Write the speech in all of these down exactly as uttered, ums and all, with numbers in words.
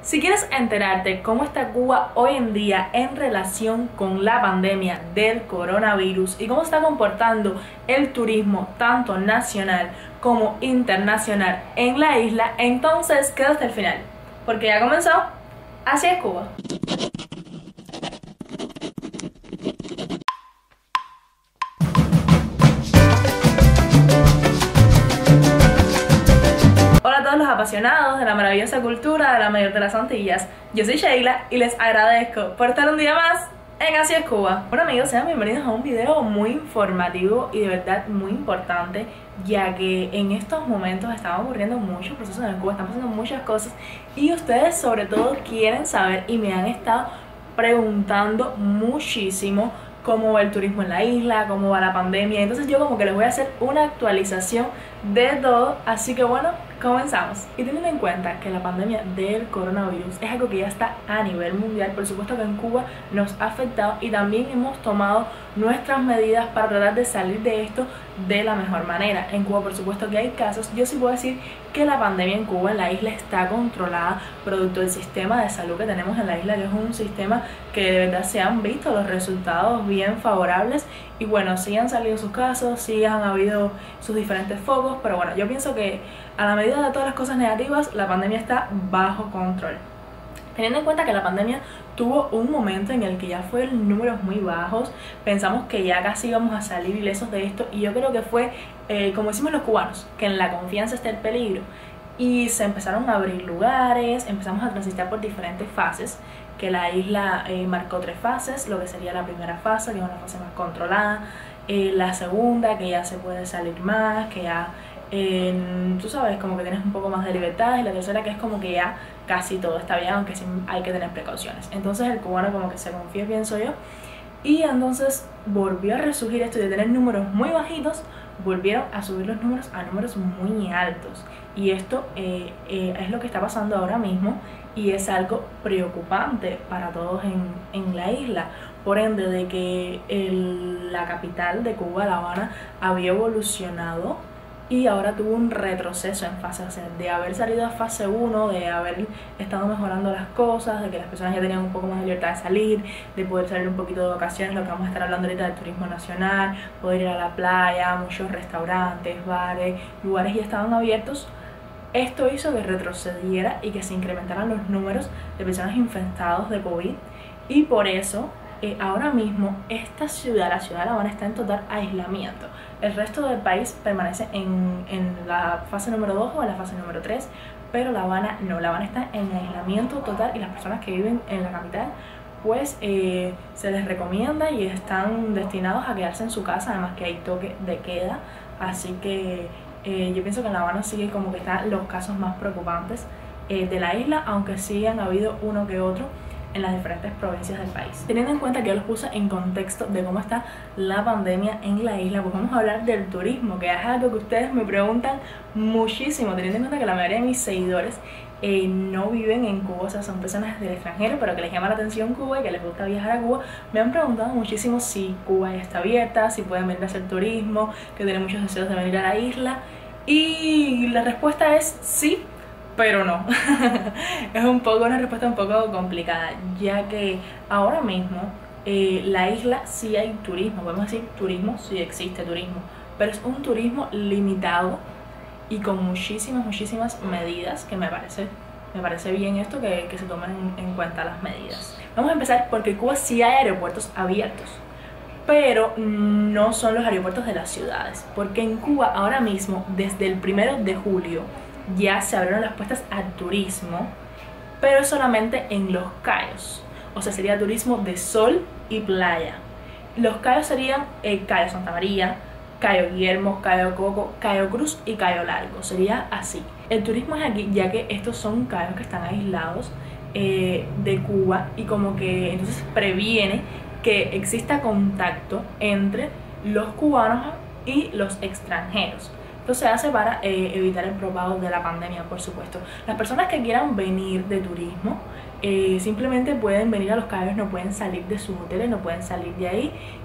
Si quieres enterarte cómo está Cuba hoy en día en relación con la pandemia del coronavirus y cómo está comportando el turismo tanto nacional como internacional en la isla, entonces quédate hasta el final, porque ya comenzó. Así es Cuba. Hola a todos los apasionados de la maravillosa cultura de la mayor de las Antillas. Yo soy Sheila y les agradezco por estar un día más en Así es Cuba. Bueno amigos, sean bienvenidos a un video muy informativo y de verdad muy importante, ya que en estos momentos están ocurriendo muchos procesos en Cuba, están pasando muchas cosas y ustedes sobre todo quieren saber y me han estado preguntando muchísimo cómo va el turismo en la isla, cómo va la pandemia. Entonces yo como que les voy a hacer una actualización de todo, así que bueno, comenzamos. Y teniendo en cuenta que la pandemia del coronavirus es algo que ya está a nivel mundial, por supuesto que en Cuba nos ha afectado y también hemos tomado nuestras medidas para tratar de salir de esto de la mejor manera. En Cuba por supuesto que hay casos, yo sí puedo decir que la pandemia en Cuba, en la isla, está controlada producto del sistema de salud que tenemos en la isla, que es un sistema que de verdad se han visto los resultados bien favorables. Y bueno, sí han salido sus casos, sí han habido sus diferentes focos, pero bueno, yo pienso que a la medida de todas las cosas negativas, la pandemia está bajo control. Teniendo en cuenta que la pandemia tuvo un momento en el que ya fue en números muy bajos, pensamos que ya casi íbamos a salir ilesos de esto, y yo creo que fue, eh, como decimos los cubanos, que en la confianza está el peligro, y se empezaron a abrir lugares, empezamos a transitar por diferentes fases, que la isla eh, marcó tres fases, lo que sería la primera fase, que es una fase más controlada, eh, la segunda, que ya se puede salir más, que ya eh, tú sabes, como que tienes un poco más de libertad, y la tercera que es como que ya casi todo está bien, aunque sí hay que tener precauciones. Entonces el cubano como que se confía, pienso yo, y entonces volvió a resurgir esto de tener números muy bajitos, volvieron a subir los números a números muy altos, y esto eh, eh, es lo que está pasando ahora mismo y es algo preocupante para todos en, en la isla, por ende de que el, la capital de Cuba, La Habana, había evolucionado y ahora tuvo un retroceso en fase, o sea, de haber salido a fase uno, de haber estado mejorando las cosas, de que las personas ya tenían un poco más de libertad de salir, de poder salir un poquito de vacaciones, lo que vamos a estar hablando ahorita del turismo nacional, poder ir a la playa, muchos restaurantes, bares, lugares ya estaban abiertos. Esto hizo que retrocediera y que se incrementaran los números de personas infectadas de COVID, y por eso eh, ahora mismo esta ciudad, la ciudad de La Habana, está en total aislamiento. El resto del país permanece en, en la fase número dos o en la fase número tres, pero La Habana no, La Habana está en aislamiento total, y las personas que viven en la capital pues eh, se les recomienda y están destinados a quedarse en su casa, además que hay toque de queda, así que eh, yo pienso que en La Habana sigue como que están los casos más preocupantes eh, de la isla, aunque sí han habido uno que otro en las diferentes provincias del país. Teniendo en cuenta que yo los puse en contexto de cómo está la pandemia en la isla, pues vamos a hablar del turismo, que es algo que ustedes me preguntan muchísimo, teniendo en cuenta que la mayoría de mis seguidores eh, no viven en Cuba, o sea, son personas del extranjero, pero que les llama la atención Cuba y que les gusta viajar a Cuba. Me han preguntado muchísimo si Cuba ya está abierta, si pueden venir a hacer turismo, que tienen muchos deseos de venir a la isla, y la respuesta es sí, pero no. Es un poco una respuesta un poco complicada, ya que ahora mismo eh, la isla sí hay turismo, podemos decir turismo, sí existe turismo, pero es un turismo limitado y con muchísimas, muchísimas medidas, que me parece, me parece bien esto, que, que se tomen en, en cuenta las medidas. Vamos a empezar porque Cuba sí hay aeropuertos abiertos, pero no son los aeropuertos de las ciudades, porque en Cuba ahora mismo, desde el primero de julio, ya se abrieron las puertas al turismo, pero solamente en Los Cayos, o sea, sería turismo de sol y playa. Los Cayos serían eh, Cayo Santa María, Cayo Guillermo, Cayo Coco, Cayo Cruz y Cayo Largo, sería así. El turismo es aquí, ya que estos son cayos que están aislados eh, de Cuba, y como que entonces previene que exista contacto entre los cubanos y los extranjeros. Esto se hace para eh, evitar el propago de la pandemia, por supuesto. Las personas que quieran venir de turismo eh, simplemente pueden venir a Los Cayos, no pueden salir de sus hoteles, no pueden salir de ahí,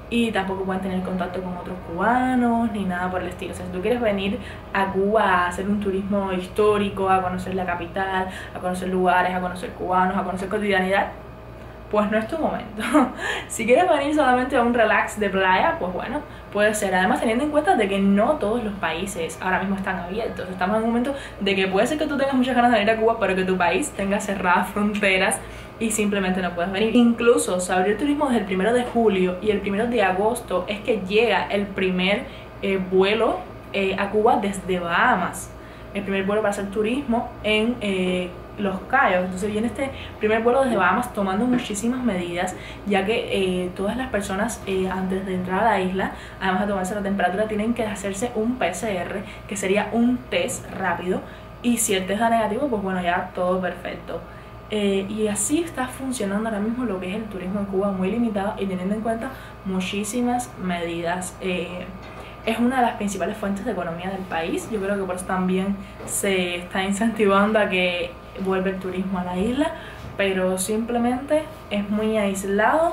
y tampoco pueden tener contacto con otros cubanos ni nada por el estilo. O sea, si tú quieres venir a Cuba a hacer un turismo histórico, a conocer la capital, a conocer lugares, a conocer cubanos, a conocer cotidianidad, pues no es tu momento. Si quieres venir solamente a un relax de playa, pues bueno, puede ser. Además, teniendo en cuenta de que no todos los países ahora mismo están abiertos. Estamos en un momento de que puede ser que tú tengas muchas ganas de venir a Cuba, pero que tu país tenga cerradas fronteras y simplemente no puedes venir. Incluso se abrió el turismo desde el primero de julio y el primero de agosto es que llega el primer eh, vuelo eh, a Cuba desde Bahamas. El primer vuelo para hacer turismo en eh, Los Cayos. Entonces viene este primer vuelo desde Bahamas tomando muchísimas medidas, ya que eh, todas las personas eh, antes de entrar a la isla, además de tomarse la temperatura, tienen que hacerse un P C R, que sería un test rápido, y si el test da negativo, pues bueno, ya todo perfecto. Eh, y así está funcionando ahora mismo lo que es el turismo en Cuba, muy limitado y teniendo en cuenta muchísimas medidas. Eh, es una de las principales fuentes de economía del país. Yo creo que por eso también se está incentivando a que vuelva el turismo a la isla, pero simplemente es muy aislado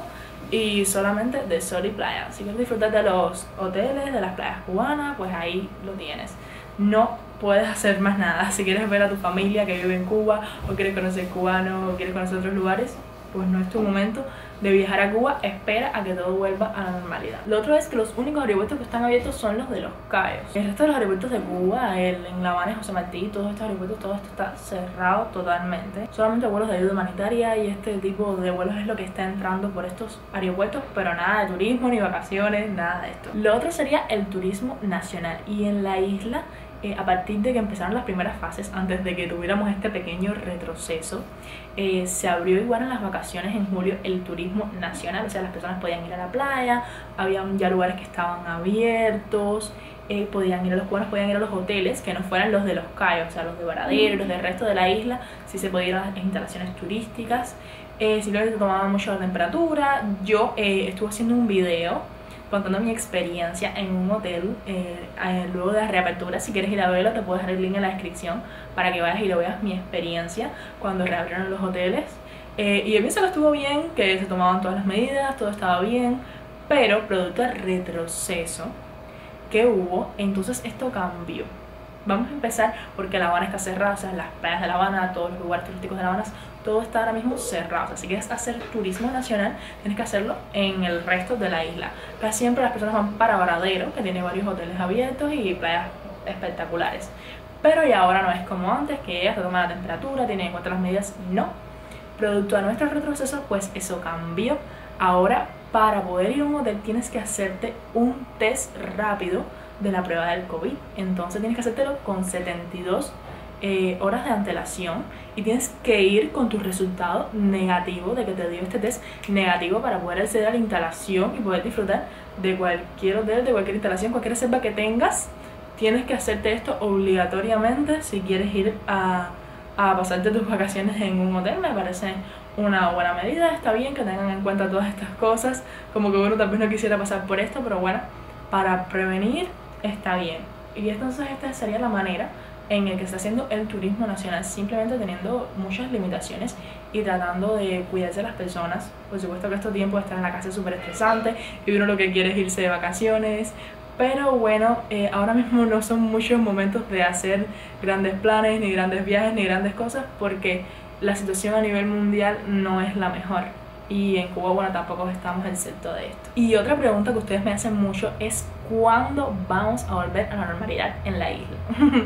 y solamente de sol y playa. Si quieres disfrutar de los hoteles, de las playas cubanas, pues ahí lo tienes. No puedes hacer más nada. Si quieres ver a tu familia que vive en Cuba, o quieres conocer cubanos, o quieres conocer otros lugares, pues no es tu momento de viajar a Cuba. Espera a que todo vuelva a la normalidad. Lo otro es que los únicos aeropuertos que están abiertos son los de Los Cayos. El resto de los aeropuertos de Cuba, el, en La Habana, José Martí, todos estos aeropuertos, todo esto está cerrado totalmente. Solamente vuelos de ayuda humanitaria y este tipo de vuelos es lo que está entrando por estos aeropuertos, pero nada de turismo ni vacaciones, nada de esto. Lo otro sería el turismo nacional, y en la isla, Eh, a partir de que empezaron las primeras fases, antes de que tuviéramos este pequeño retroceso, eh, se abrió igual en las vacaciones en julio el turismo nacional. O sea, las personas podían ir a la playa, habían ya lugares que estaban abiertos, eh, podían ir a los cubanos, podían ir a los hoteles que no fueran los de Los Cayos, o sea, los de Varadero, los del resto de la isla, sí se podían ir a las instalaciones turísticas. Eh, simplemente tomaban mucho la temperatura. Yo eh, estuve haciendo un video contando mi experiencia en un hotel eh, eh, luego de la reapertura. Si quieres ir a verlo, te puedo dejar el link en la descripción para que vayas y lo veas, mi experiencia cuando reabrieron los hoteles. Eh, y yo pienso que estuvo bien, que se tomaban todas las medidas, todo estaba bien, pero producto del retroceso que hubo, entonces esto cambió. Vamos a empezar porque La Habana está cerrada, o sea, las playas de La Habana, todos los lugares turísticos de La Habana, todo está ahora mismo cerrado. O sea, si quieres hacer turismo nacional, tienes que hacerlo en el resto de la isla. Casi siempre las personas van para Varadero, que tiene varios hoteles abiertos y playas espectaculares. Pero ya ahora no es como antes, que ya se toma la temperatura, tiene en cuenta las medidas. No. Producto de nuestro retroceso, pues eso cambió. Ahora, para poder ir a un hotel, tienes que hacerte un test rápido de la prueba del COVID. Entonces tienes que hacértelo con setenta y dos eh, horas de antelación, y tienes que ir con tu resultado negativo de que te dio este test negativo para poder acceder a la instalación y poder disfrutar de cualquier hotel, de cualquier instalación, cualquier reserva que tengas. Tienes que hacerte esto obligatoriamente si quieres ir a, a pasarte tus vacaciones en un hotel. Me parece una buena medida. Está bien que tengan en cuenta todas estas cosas, como que uno tal vez no quisiera pasar por esto, pero bueno, para prevenir está bien. Y entonces esta sería la manera en el que está haciendo el turismo nacional, simplemente teniendo muchas limitaciones y tratando de cuidarse de las personas. Por supuesto que estos tiempos de estar en la casa es súper estresante y uno lo que quiere es irse de vacaciones, pero bueno, eh, ahora mismo no son muchos momentos de hacer grandes planes, ni grandes viajes, ni grandes cosas, porque la situación a nivel mundial no es la mejor. Y en Cuba, bueno, tampoco estamos exento de esto. Y otra pregunta que ustedes me hacen mucho es ¿cuándo vamos a volver a la normalidad en la isla?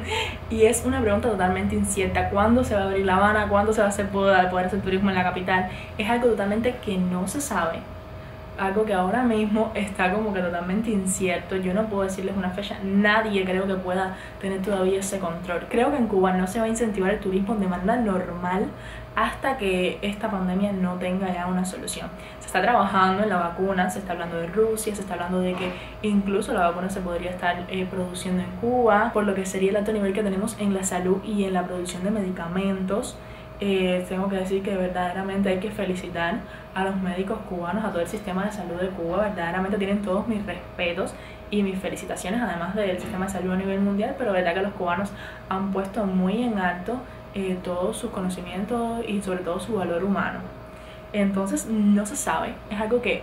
Y es una pregunta totalmente incierta. ¿Cuándo se va a abrir La Habana? ¿Cuándo se va a hacer poder, poder hacer turismo en la capital? Es algo totalmente que no se sabe. Algo que ahora mismo está como que totalmente incierto. Yo no puedo decirles una fecha. Nadie creo que pueda tener todavía ese control. Creo que en Cuba no se va a incentivar el turismo de manera normal hasta que esta pandemia no tenga ya una solución. Se está trabajando en la vacuna, se está hablando de Rusia, se está hablando de que incluso la vacuna se podría estar eh, produciendo en Cuba, por lo que sería el alto nivel que tenemos en la salud y en la producción de medicamentos. Eh, tengo que decir que verdaderamente hay que felicitar a los médicos cubanos, a todo el sistema de salud de Cuba. Verdaderamente tienen todos mis respetos y mis felicitaciones, además del sistema de salud a nivel mundial, pero verdad que los cubanos han puesto muy en alto eh, todos sus conocimientos y sobre todo su valor humano. Entonces no se sabe, es algo que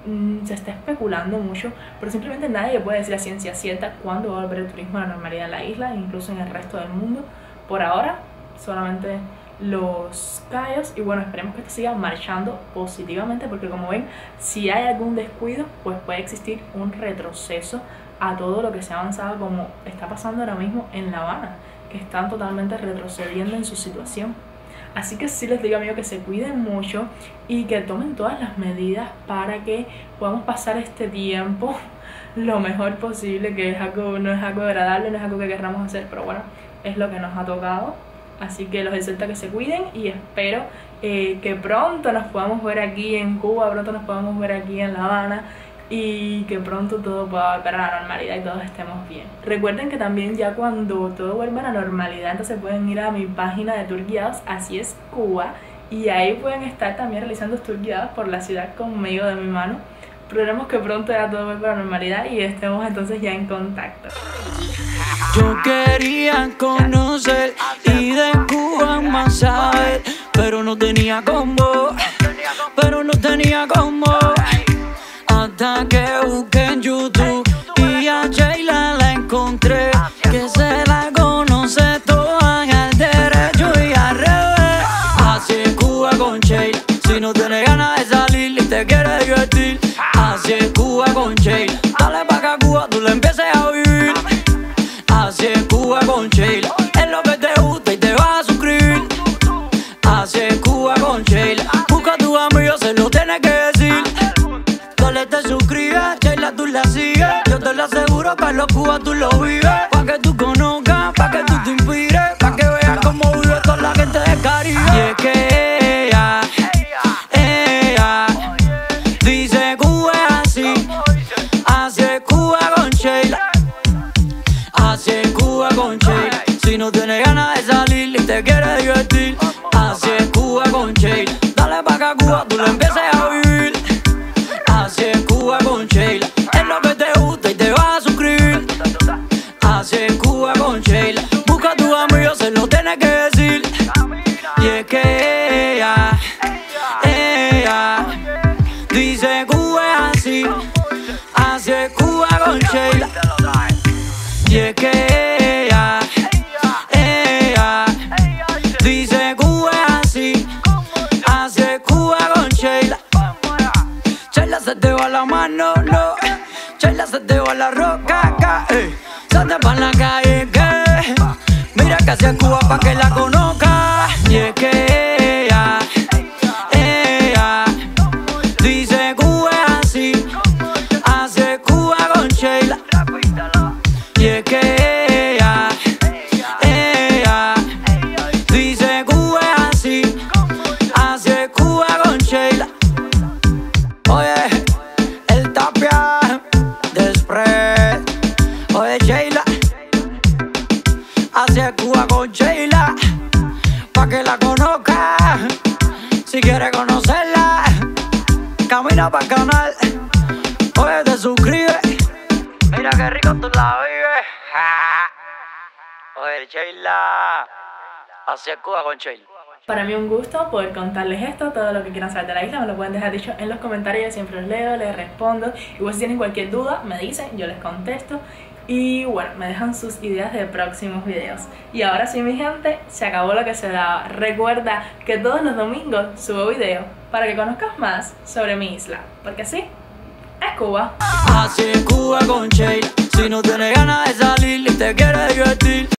mmm, se está especulando mucho, pero simplemente nadie puede decir a ciencia cierta cuándo va a volver el turismo a la normalidad en la isla, incluso en el resto del mundo. Por ahora, solamente los Cayos, y bueno, esperemos que esto siga marchando positivamente, porque como ven, si hay algún descuido, pues puede existir un retroceso a todo lo que se ha avanzado, como está pasando ahora mismo en La Habana, que están totalmente retrocediendo en su situación. Así que sí les digo, amigos, que se cuiden mucho y que tomen todas las medidas para que podamos pasar este tiempo lo mejor posible, que es algo, no es algo agradable, no es algo que querramos hacer, pero bueno, es lo que nos ha tocado. Así que los exhorto a que se cuiden y espero eh, que pronto nos podamos ver aquí en Cuba, pronto nos podamos ver aquí en La Habana, y que pronto todo pueda volver a la normalidad y todos estemos bien. Recuerden que también ya cuando todo vuelva a la normalidad, entonces pueden ir a mi página de tour guiados, Así es Cuba, y ahí pueden estar también realizando tour guiados por la ciudad conmigo de mi mano. Esperemos que pronto ya todo vuelva a la normalidad y estemos entonces ya en contacto. Yo quería conocer y de Cuba más saber, pero no tenía cómo, pero no tenía cómo. Hasta que busqué en YouTube y a Sheila la encontré, que se la conoce toda al derecho y al revés. Así es Cuba con Sheila, si no tienes ganas de salir y te quieres divertir. Así es Cuba con Sheila, dale pa' acá Cuba, tú la empieces a vivir. Así es Cuba con Sheila, es lo que te gusta y te vas a suscribir. Así es Cuba con Sheila, busca a tu amigo, se lo tienes que decir. Dale, te suscribes, Sheila tú la sigues. Yo te lo aseguro que en los Cuba tú lo vives. Pa' que tú conozcas, pa' que tú te inspires, pa' que veas cómo vive toda la gente del Caribe. Y es que ella, ella dice Cuba es así. Así es Cuba con Sheila, así es Cuba con Sheila. Si no tienes ganas de salir y te quieres divertir, así es Cuba con Sheila, dale pa' acá Cuba, tú lo empieces a vivir. Así es Cuba con Sheila, es lo que te gusta y te vas a suscribir. Así es Cuba con Sheila, busca a tu amigo, se lo tienes que decir. Y es que ella, ella dice Cuba es así. Así es Cuba con Sheila. Y es que ella, ella dice Cuba es así. Así es Cuba con Sheila. Sheila se te va la mano, no. Sheila se te va la roca, acá, eh. Se te va en la calle, que mira que así es Cuba pa' que la conozca. Y es que ella, ella dice Cuba es así. Así es Cuba con Sheila. Y es que ella, ella dice Cuba es así. Así es Cuba con Sheila. Oye, el Tapia de Spread. Oye, Sheila, así es Cuba con Sheila, pa' que la conozca. Si quieres conocerla, camina pa'l canal. Oye, te suscribes. Mira qué rico tú la vives. Oye, Sheila, así es Cuba con Sheila. Para mí un gusto poder contarles esto, todo lo que quieran saber de la isla me lo pueden dejar dicho en los comentarios, yo siempre los leo, les respondo. Igual si tienen cualquier duda me dicen, yo les contesto. Y bueno, me dejan sus ideas de próximos videos. Y ahora sí, mi gente, se acabó lo que se daba. Recuerda que todos los domingos subo video para que conozcas más sobre mi isla, porque así es Cuba. Así es Cuba con Sheila, si no tienes ganas de salir y te quieres divertir.